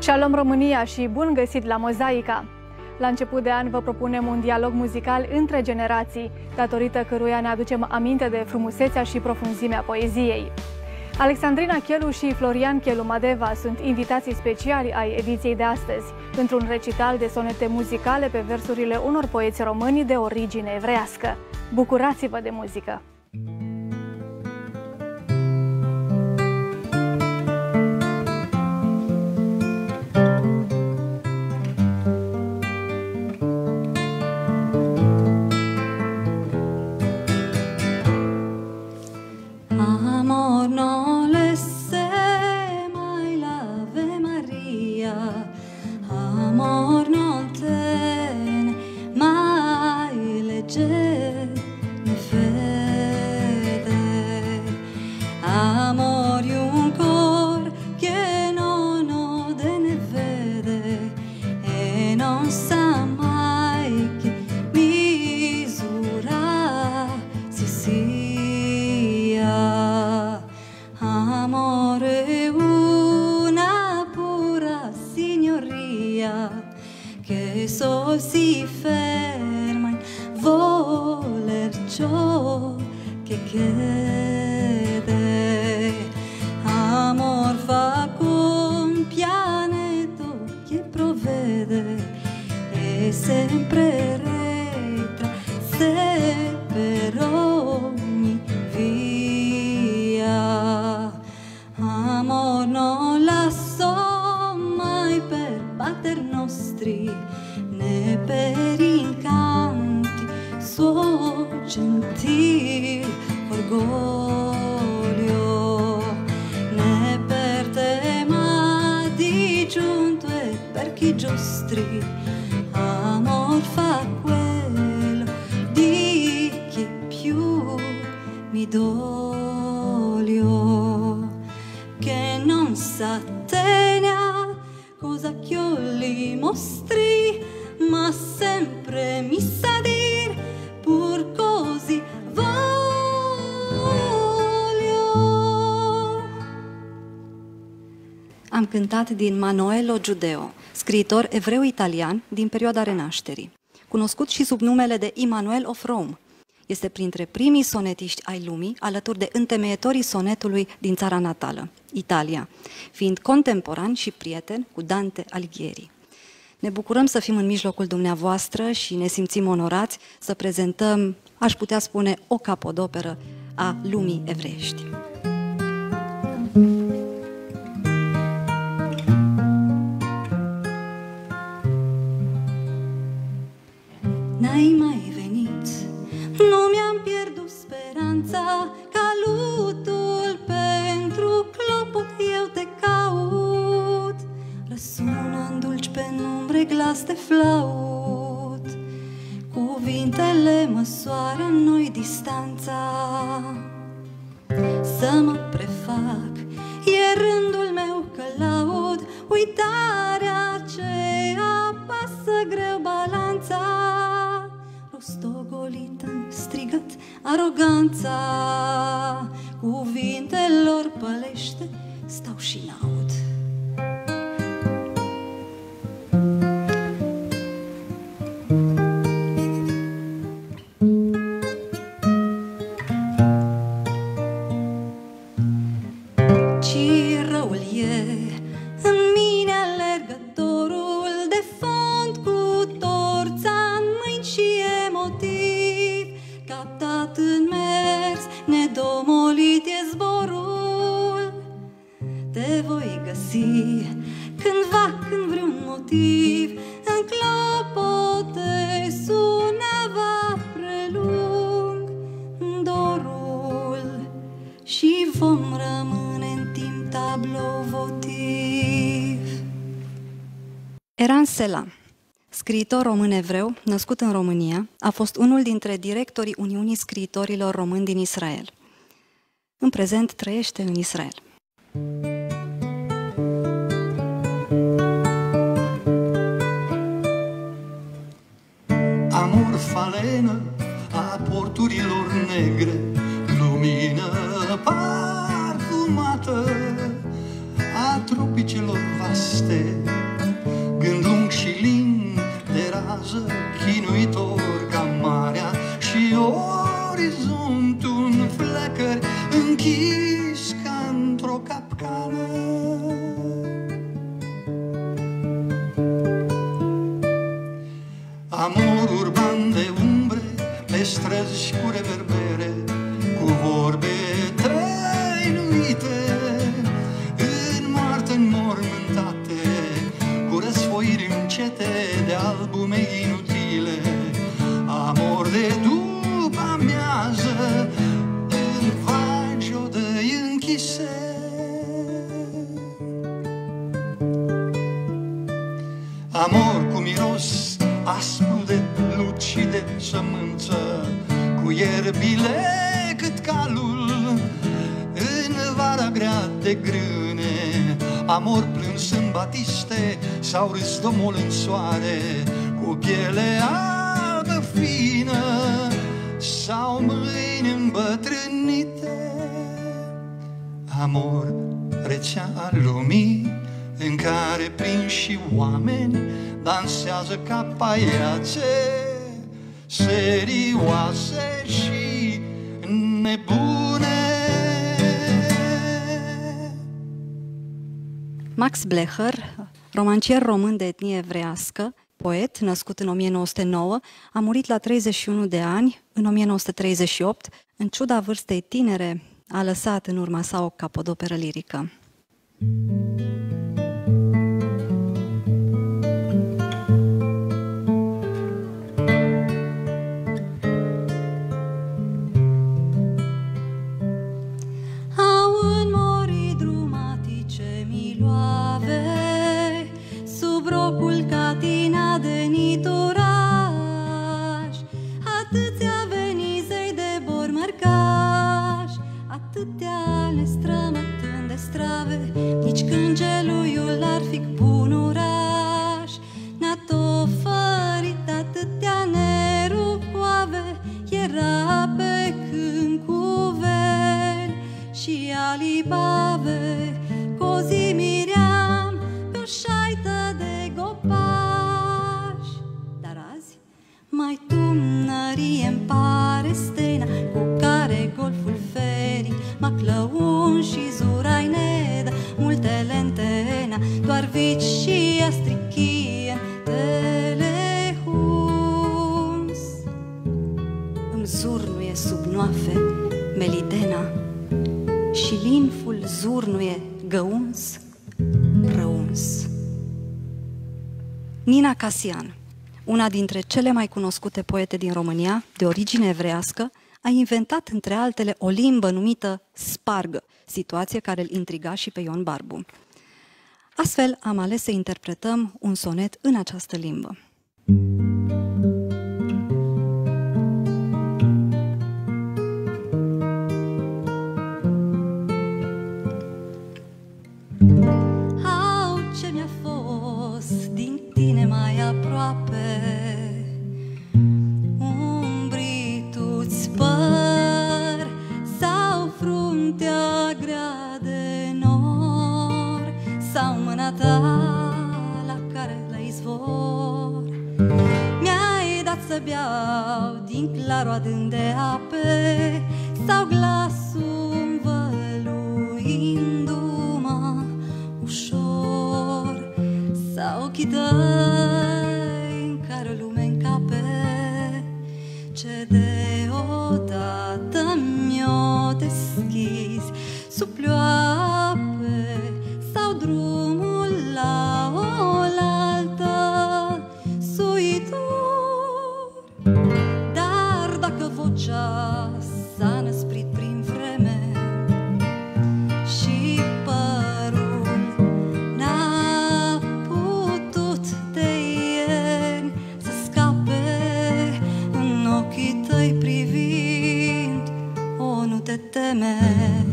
Shalom România și bun găsit la Mozaica! La început de an vă propunem un dialog muzical între generații, datorită căruia ne aducem aminte de frumusețea și profunzimea poeziei. Alexandrina Chelu și Florian Chelu Madeva sunt invitații speciali ai ediției de astăzi, într-un recital de sonete muzicale pe versurile unor poeți români de origine evreiască. Bucurați-vă de muzică! Am cântat din Manoelo Giudeo, scriitor evreu-italian din perioada Renașterii, cunoscut și sub numele de Immanuel of Rome. Este printre primii sonetiști ai lumii, alături de întemeietorii sonetului din țara natală, Italia, fiind contemporan și prieten cu Dante Alighieri. Ne bucurăm să fim în mijlocul dumneavoastră și ne simțim onorați să prezentăm, aș putea spune, o capodoperă a lumii evreiești. N-ai mai venit, nu mi-am pierdut speranța, ca lutul pentru clopot eu te caut. Răsună în dulci penumbre glas de flaut, cuvintele măsoară în noi distanța. Să mă prefac, e rândul meu că laud uitarea ce apasă greu balanța. Rostogolită în strigăt aroganța, cuvintelor pălește stau și n-aud. Ce răul e în mine alergătorul de fond cu torța în mâini și emotiv, captat în mers, nedomolit e zborul. Te voi găsi cândva când vreun motiv în clopote sunava prelung dorul și vom rămâne în timp tablou votiv. Eran Sela, scriitor român-evreu, născut în România, a fost unul dintre directorii Uniunii Scriitorilor Români din Israel. În prezent trăiește în Israel. Amor falenă a porturilor negre, lumină parfumată a tropicelor vaste, gând lung și lin de rază, chinuitor ca marea, și orizontul în flecări închis ca într-o capcană. Amor urban de umbre, pe străzi cu reverbere, cu vorbe trăinuite, în moarte înmormântate, cu răsfoiri încete de albume inutile. Amor de după amiază, în vagi odăi închise. Amor cu miros aspru de lut și de sămânță, cu ierbile cât calul în vara grea de grâne. Amor plâns în batiste sau râs domol în soare, cu piele albă fină sau mâini îmbătrânite. Amor rețea al lumii, în care prinși oameni dansează ca paiațe, serioase și nebune. Max Blecher, romancier român de etnie evrească, poet, născut în 1909, a murit la 31 de ani, în 1938, în ciuda vârstei tinere, a lăsat în urma sa o capodoperă lirică. Catina de nitoraș, atâția venizei de bor mărcaș, atâtea ne strămătând de strave, nici cângeluiul ar fi bun oraș. Ne-a tofărit atâtea nerupoave, era pe când cu vel și alibave, cozi miream pe o șaită de gopaș. Dar azi mai tumnărie-mi pare stena cu care golful ferii Maclăun și Zurai ne dă multe lentena, doar vici și astrichie telehuns. Îmi zurnuie sub noafe melidena și linful zurnuie găuns, răuns. Nina Casian, una dintre cele mai cunoscute poete din România, de origine evrească, a inventat, între altele, o limbă numită spargă, situație care îl intriga și pe Ion Barbu. Astfel, am ales să interpretăm un sonet în această limbă. Umbritu-ți păr sau fruntea grea de nor, sau mâna ta la care la izvor mi-ai dat să beau din clarul adânc de ape, sau glasul învăluindu-mă ușor, sau ochii tăi în care lume încape, ce deodată mi-o deschizi sub ploape, sau drumul la oaltă suitor. Dar dacă vocea s-a năsprit prin vreme și părul n-a putut de ieri să scape în ochii tăi privind, o, nu te teme.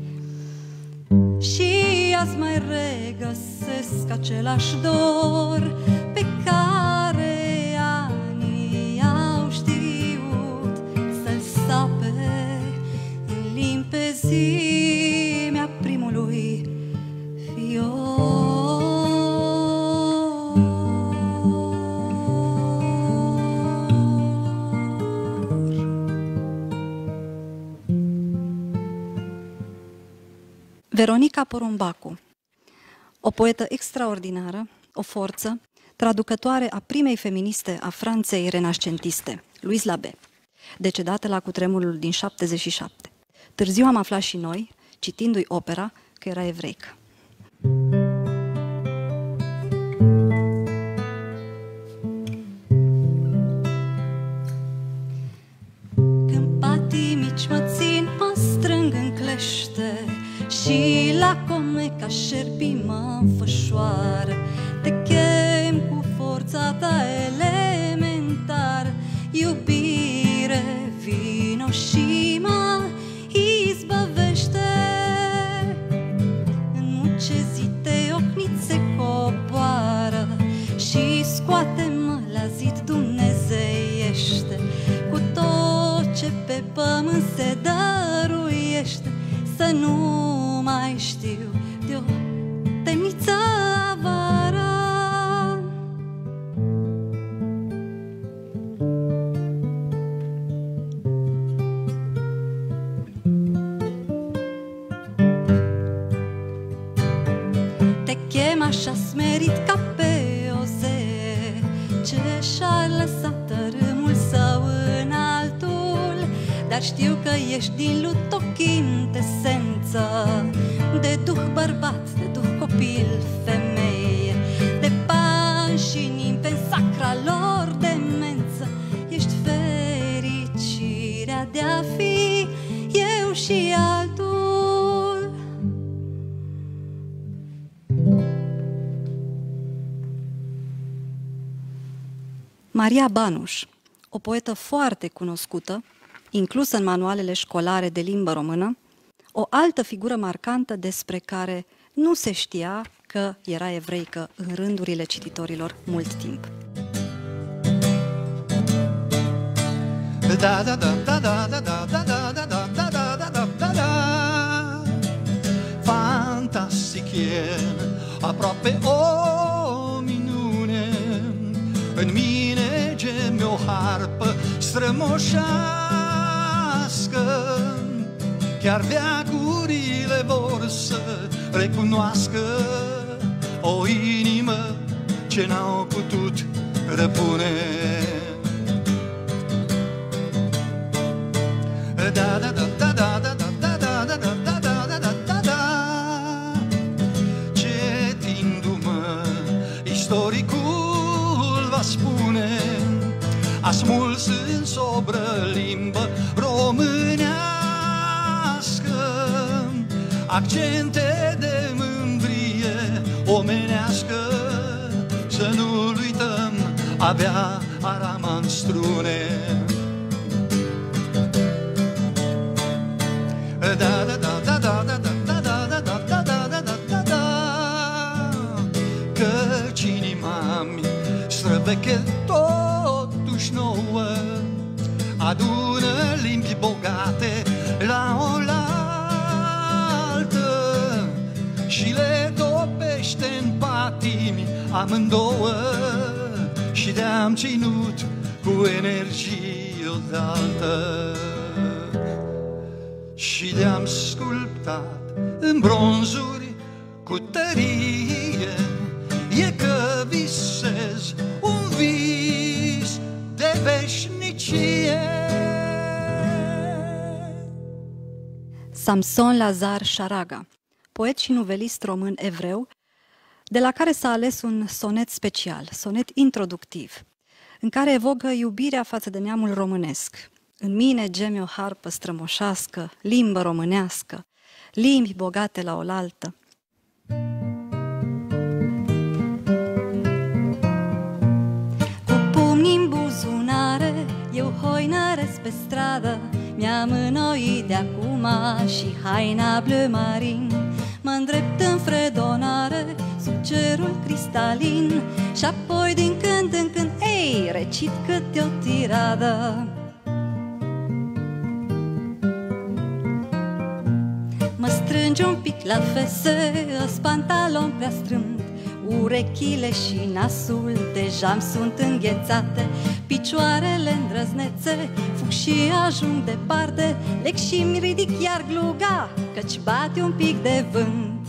Și azi mai regăsesc același dor pe care anii au știut să-l sape în limpezimea primului fior. Veronica Porumbacu, o poetă extraordinară, o forță, traducătoare a primei feministe a Franței renascentiste, Louise Labé, decedată la cutremurul din 77. Târziu am aflat și noi, citindu-i opera, că era evreică. Când patii mici mă țin, mă strâng în clește și la comeca șerpii mă înfășoară. Te chem cu forța ta elementară, iubire, vino și mă izbăvește. În mucezite ocnițe coboară și scoate-mă la zid dumnezeiește. Cu tot ce pe pământ se dăruiește, să nu mai știu de-o temniță avară. Te chem așa smerit ca pe o zee ce și-a lăsat tărâmul său în altul, dar știu că ești din lut o chintesență de duh bărbat, de duh copil, femeie, de pan și nimeni sacra lor demență. Ești fericirea de a fi eu și altul. Maria Banuș, o poetă foarte cunoscută, inclusă în manualele școlare de limbă română, o altă figură marcantă despre care nu se știa că era evreică în rândurile cititorilor mult timp. Da da da da da da da da da da da da da da da da. Fantastic e, aproape o minune. În mine geme o harpă strămoșească, chiar veacurile vor să recunoască o inimă ce n-au putut răpune. Da da da da da da da da da da da da da da da da. Citindu-mă, istoricul va spune, a smuls în sobră limbă românească accente de mândrie omenească. Să nu-l uităm, abia arama în strune. Da da da da da da da da da da da da da da da da. Căci inima-mi străveche totuși nouă, adună limbi bogate la oaltă și le topește în patimi amândouă. Și de-am ținut cu energie odată și de-am sculptat în bronzuri cu tărie. E că visez un vis de veșnicie. Samson Lazar Sharaga, poet și nuvelist român evreu, de la care s-a ales un sonet special, sonet introductiv, în care evocă iubirea față de neamul românesc. În mine geme o harpă strămoșească, limbă românească, limbi bogate la oaltă. Cu pumnii în buzunare, eu hoinăresc pe stradă, mi-am înnoit de acum și haina bleu marin. Mă îndrept în fredonare, sub cerul cristalin, și apoi din când în când, ei, recit câte o tiradă. Mă strânge un pic la fese, ăs pantalon prea strâmt, urechile și nasul deja-mi sunt înghețate. picioarele îndrăznețe, fug și ajung departe, lec și-mi ridic iar gluga, căci bate un pic de vânt.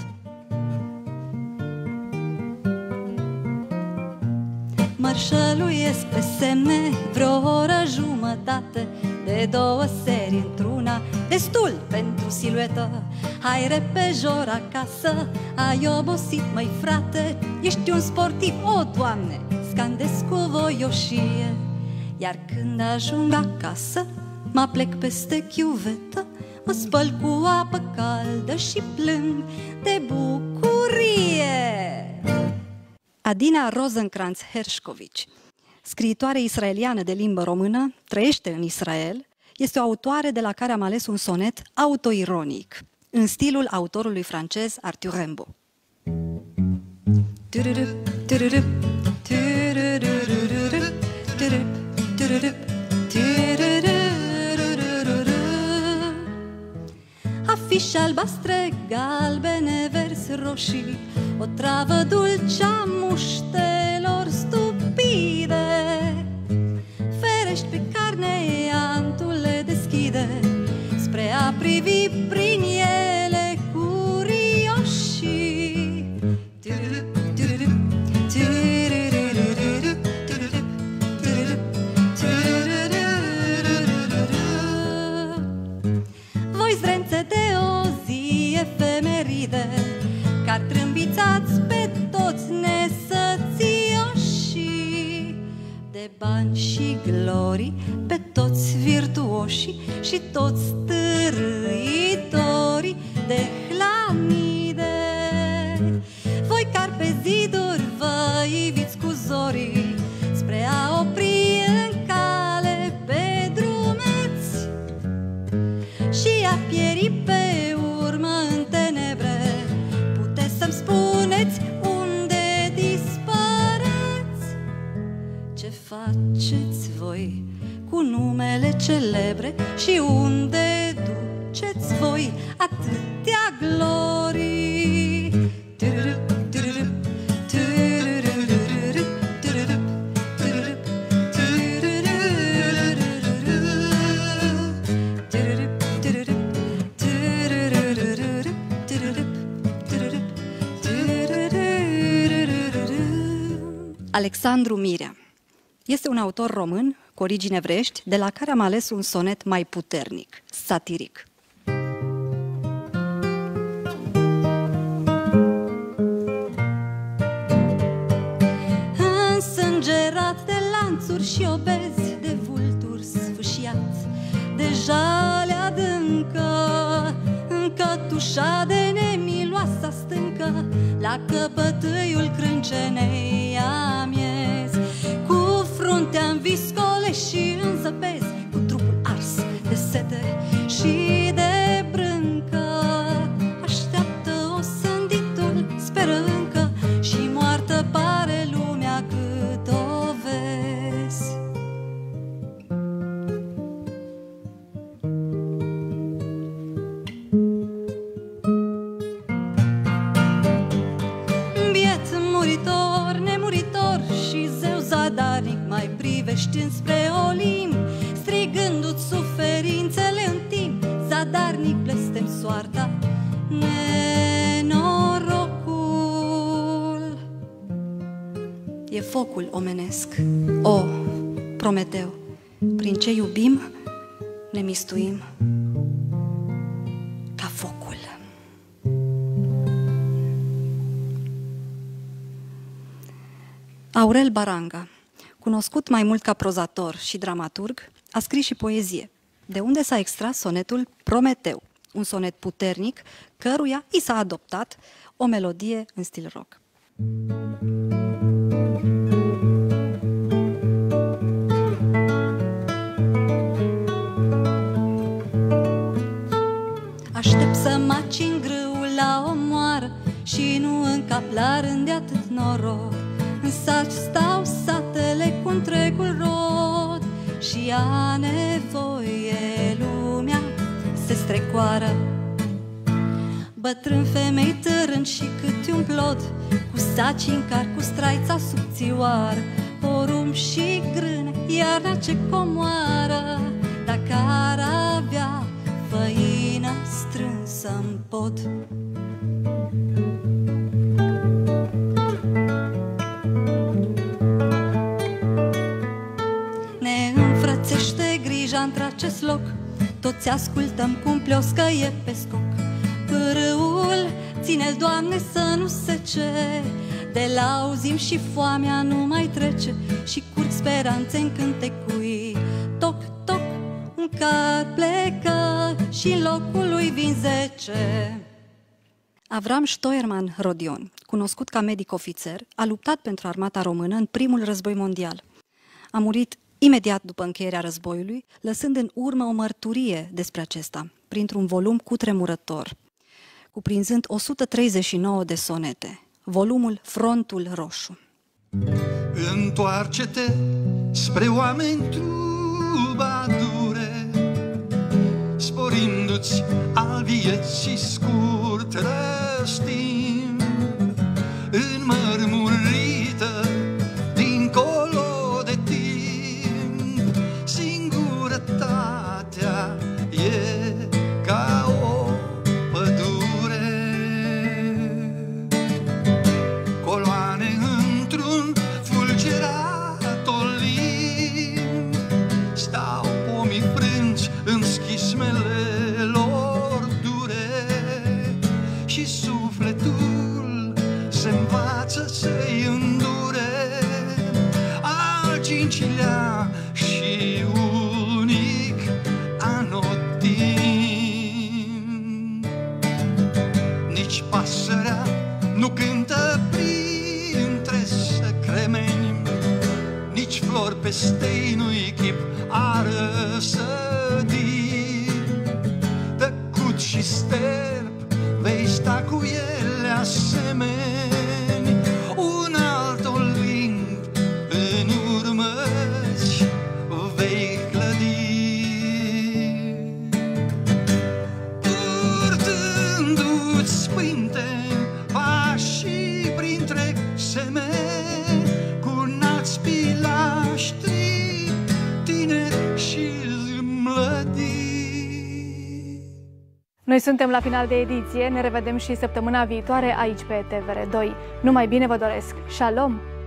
Mărșăluiesc pe semne vreo oră jumătate, de 2 serii într-una, destul pentru siluetă. Hai repejor acasă, ai obosit, măi frate, ești un sportiv, o Doamne, scandesc cu voioșie. Iar când ajung acasă, mă plec peste chiuvetă, mă spăl cu apă caldă și plâng de bucurie. Adina Rozenkrantz-Hershkovich, scriitoare israeliană de limbă română, trăiește în Israel, este o autoare de la care am ales un sonet autoironic, în stilul autorului francez Arthur Rimbaud. Afișe albastre, galbene, verzi, roșii, o travă dulce a muștelor stupide. Ferești pe carne, antul le deschide, spre a privi prin ele curioșii. Voi zdrențe de o zi efemeride, că-ar trâmbițați pe toți nesățioșii, de bani și glorii, pe toți virtuoșii și toți târâitorii de hlamide. Voi care pe ziduri vă iviți cu zorii, spre a opri în cale pe drumeți și a pieri pe urmă în tenebre. Puteți să-mi spuneți unde dispăreți? Ce faceți voi cu numele celebre și unde duceți voi atâtea glorii? Alexandru Mirea este un autor român cu origini evreiești, de la care am ales un sonet mai puternic, satiric. Însângerat de lanțuri și obezi, de vulturi sfâșiat, de jale adâncă, încătușat de nemiloasa stâncă, la căpătâiul crâncenei amiez, cu fruntea-n viscole și în zăpezi, cu trupul ars de sete și de brâncă, așteaptă osânditul, speră încă, și moartă pare lumea cât o vezi. Biet muritor, nemuritor și zeu zadarnic, mai privești înspre Olimp, strigându-ți suferințele în timp, zadarnic blestem soarta, nenorocul. E focul omenesc, o, Prometeu, prin ce iubim, ne mistuim ca focul. Aurel Baranga, cunoscut mai mult ca prozator și dramaturg, a scris și poezie, de unde s-a extras sonetul Prometeu, un sonet puternic, căruia i s-a adoptat o melodie în stil rock. Aștept să maci în grâu la o moară și nu în cap la rând de atât noroc. În sat stau satele cu întregul rod și a nevoie lumea se strecoară. Bătrân, femei, târâni și câte un plod, cu saci în car, cu straița subțioară, porumb și grâne, iarna ce comoară, dacă ar avea făină strânsă-n pod. Ne înfrățește grija într-acest loc, toți ascultăm cum plioscă e pe scoc. Pârâul, ține-l, Doamne, să nu sece, de l-auzim și foamea nu mai trece, și curg speranțe în cântecui. Toc, toc, un car plecă și în locul lui vin 10. Avram Stoerman Rodion, cunoscut ca medic ofițer, a luptat pentru armata română în primul război mondial. A murit imediat după încheierea războiului, lăsând în urmă o mărturie despre acesta, printr-un volum cutremurător, cuprinzând 139 de sonete, volumul Frontul Roșu. Întoarce-te spre oameni trubadure, sporindu-ți al vieții scurt răstim, înmărmurită dincolo de timp. Singurătatea e ca o pădure, coloane într-un fulgerat olimp, stau pomii frânți în schismele lor dure, și sufletul se învață să-i îndure. Al cincilea și unic anotimp, nici pasărea nu cântă printre săcremeni, nici flori pe stei nu-i chip a răsădi. Tăcut și sterp vei sta cu ele asemeni, un alt Olimp în urmă-ți vei clădi. Purtându-ți sprinteni pașii printre semeni, cu înalți pilaștri tineri și mlădi. Noi suntem la final de ediție, ne revedem și săptămâna viitoare aici pe TVR2. Numai bine vă doresc! Shalom!